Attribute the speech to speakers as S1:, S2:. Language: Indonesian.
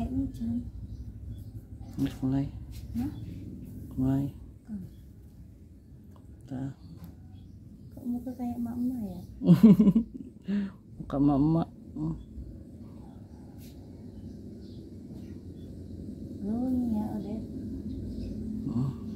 S1: kayaknya Chan.
S2: Mulai.
S1: Hah?
S2: Mulai.
S1: Kan.
S2: Tah.
S1: Kok muka kayak mama ya?
S2: Muka mama.
S1: Oh ini ya udah.